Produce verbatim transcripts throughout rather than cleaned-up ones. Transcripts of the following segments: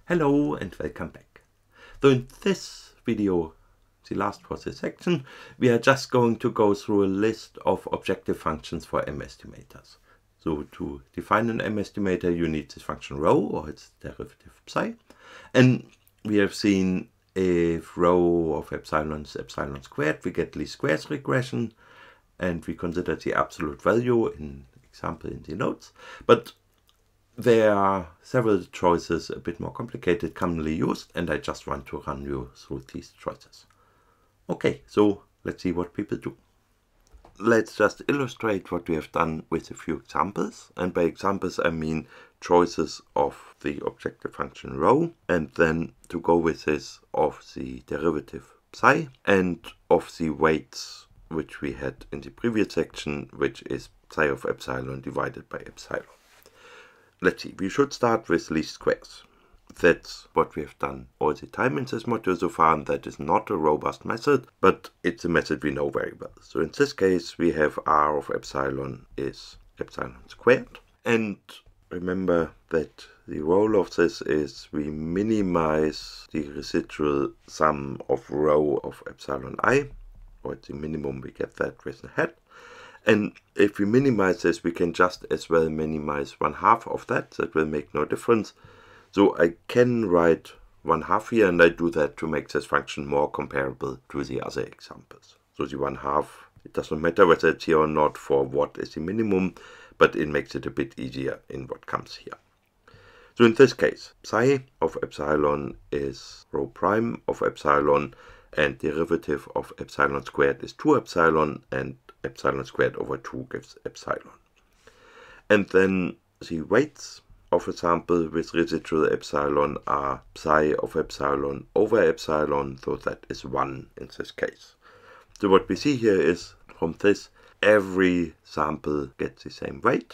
Hello and welcome back. So in this video, the last for this section, we are just going to go through a list of objective functions for M-estimators. So to define an M-estimator, you need this function rho or its derivative psi. And we have seen if rho of epsilon is epsilon squared, we get least squares regression, and we consider the absolute value in example in the notes. But there are several choices, a bit more complicated, commonly used, and I just want to run you through these choices. Okay, so let's see what people do. Let's just illustrate what we have done with a few examples. And by examples, I mean choices of the objective function rho, and then to go with this of the derivative psi, and of the weights which we had in the previous section, which is psi of epsilon divided by epsilon. Let's see, we should start with least squares. That's what we have done all the time in this module so far, and that is not a robust method, but it's a method we know very well. So in this case, we have r of epsilon is epsilon squared. And remember that the role of this is we minimize the residual sum of rho of epsilon I, or at the minimum we get that with a hat. And if we minimize this, we can just as well minimize one half of that. That will make no difference. So I can write one half here, and I do that to make this function more comparable to the other examples. So the one half, it doesn't matter whether it's here or not for what is the minimum, but it makes it a bit easier in what comes here. So in this case, psi of epsilon is rho prime of epsilon, and derivative of epsilon squared is two epsilon, and epsilon squared over two gives epsilon. And then the weights of a sample with residual epsilon are psi of epsilon over epsilon, so that is one in this case. So what we see here is from this, every sample gets the same weight,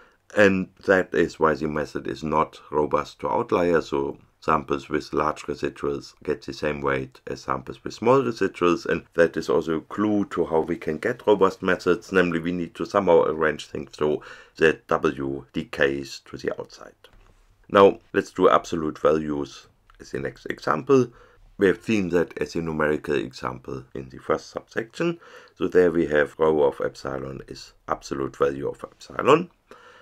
and that is why the method is not robust to outliers. So samples with large residuals get the same weight as samples with small residuals, and that is also a clue to how we can get robust methods, namely we need to somehow arrange things so that W decays to the outside. Now let's do absolute values as the next example. We have seen that as a numerical example in the first subsection. So there we have rho of epsilon is absolute value of epsilon,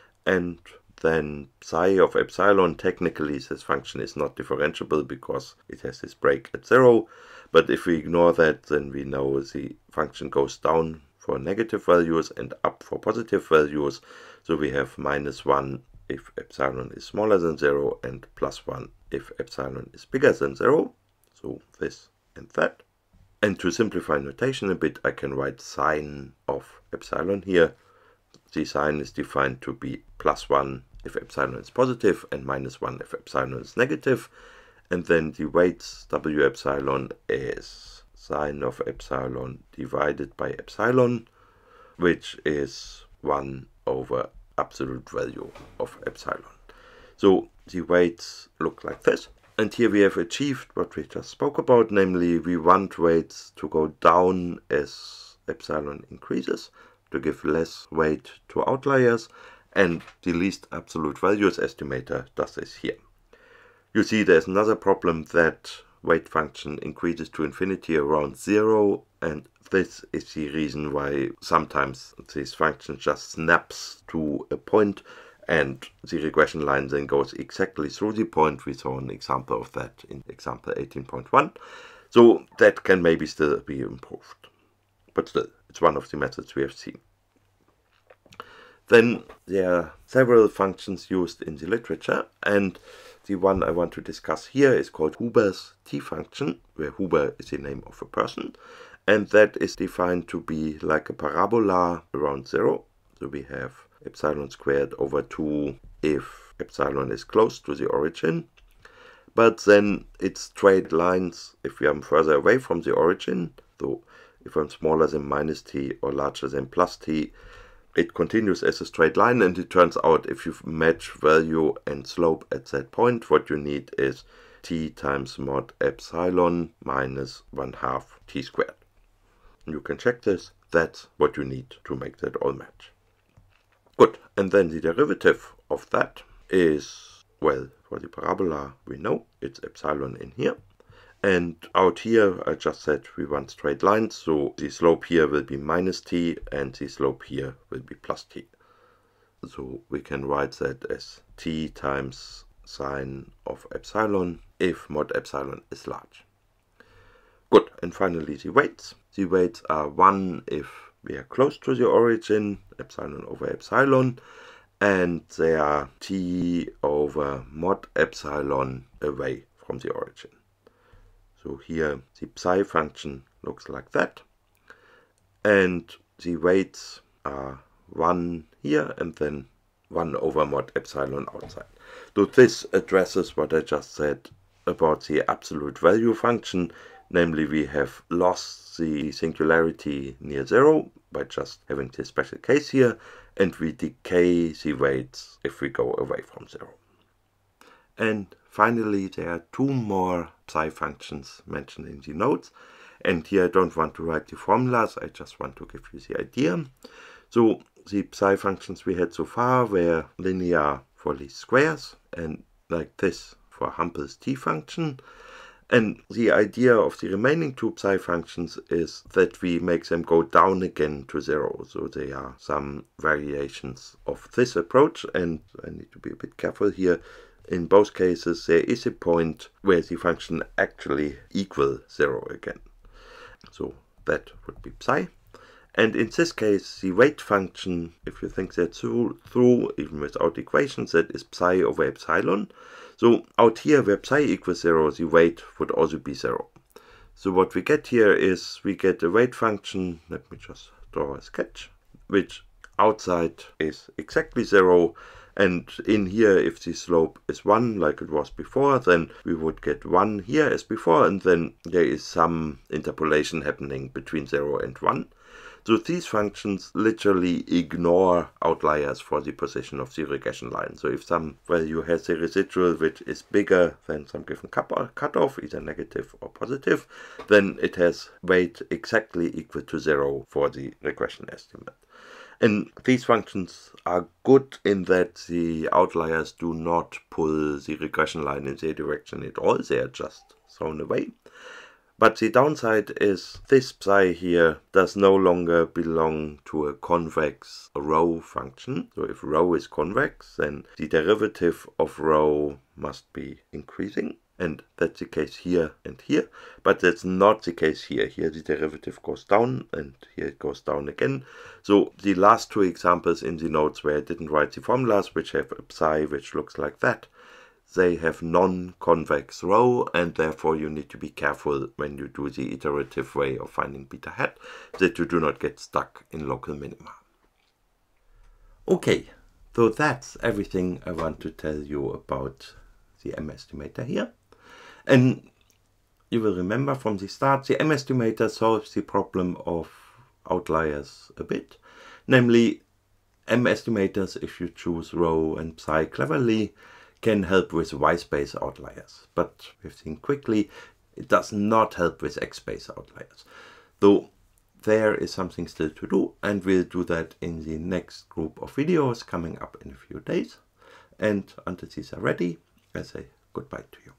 and then psi of epsilon, technically this function is not differentiable because it has this break at zero, but if we ignore that, then we know the function goes down for negative values and up for positive values. So we have minus one if epsilon is smaller than zero, and plus one if epsilon is bigger than zero. So this and that. And to simplify notation a bit, I can write sine of epsilon here. The sign is defined to be plus one if epsilon is positive and minus one if epsilon is negative. And then the weights W epsilon is sine of epsilon divided by epsilon, which is one over absolute value of epsilon. So the weights look like this. And here we have achieved what we just spoke about, namely we want weights to go down as epsilon increases, to give less weight to outliers, and the least absolute values estimator does this here. You see there's another problem, that weight function increases to infinity around zero, and this is the reason why sometimes this function just snaps to a point and the regression line then goes exactly through the point. We saw an example of that in example eighteen point one. So that can maybe still be improved, but still it's one of the methods we have seen. Then there are several functions used in the literature, and the one I want to discuss here is called Huber's t-function, where Huber is the name of a person, and that is defined to be like a parabola around zero. So we have epsilon squared over two if epsilon is close to the origin, but then it's straight lines if I'm further away from the origin. So if I'm smaller than minus t or larger than plus t, it continues as a straight line, and it turns out if you match value and slope at that point, what you need is t times mod epsilon minus one half t squared. You can check this. That's what you need to make that all match. Good. And then the derivative of that is Well, for the parabola, we know it's epsilon in here. And out here, I just said we want straight lines, so the slope here will be minus t, and the slope here will be plus t. So we can write that as t times sine of epsilon if mod epsilon is large. Good, and finally the weights. The weights are one if we are close to the origin, epsilon over epsilon, and they are t over mod epsilon away from the origin. So here the psi function looks like that, and the weights are one here and then one over mod epsilon outside. So this addresses what I just said about the absolute value function, namely we have lost the singularity near zero by just having this special case here, and we decay the weights if we go away from zero. And finally, there are two more psi functions mentioned in the notes. And here I don't want to write the formulas, I just want to give you the idea. So the psi functions we had so far were linear for least squares, and like this for Humpel's t function. And the idea of the remaining two psi functions is that we make them go down again to zero. So they are some variations of this approach, and I need to be a bit careful here. In both cases, there is a point where the function actually equals zero again. So that would be psi. And in this case, the weight function, if you think that through, through even without equations, that is psi over epsilon. So out here, where psi equals zero, the weight would also be zero. So what we get here is we get a weight function, let me just draw a sketch, which outside is exactly zero. And in here, if the slope is one, like it was before, then we would get one here as before, and then there is some interpolation happening between zero and one. So these functions literally ignore outliers for the position of the regression line. So if some value has a residual which is bigger than some given cutoff, either negative or positive, then it has weight exactly equal to zero for the regression estimate. And these functions are good in that the outliers do not pull the regression line in their direction at all, they are just thrown away. But the downside is this psi here does no longer belong to a convex rho function. So if rho is convex, then the derivative of rho must be increasing. And that's the case here and here, but that's not the case here. Here the derivative goes down, and here it goes down again. So the last two examples in the notes where I didn't write the formulas, which have a psi which looks like that, they have non-convex rho, and therefore you need to be careful when you do the iterative way of finding beta hat, that you do not get stuck in local minima. Okay, so that's everything I want to tell you about the M-estimator here. And you will remember from the start, the M-estimator solves the problem of outliers a bit. Namely, M-estimators, if you choose rho and psi cleverly, can help with Y-space outliers. But we've seen quickly, it does not help with X-space outliers. Though there is something still to do, and we'll do that in the next group of videos coming up in a few days. And until these are ready, I say goodbye to you.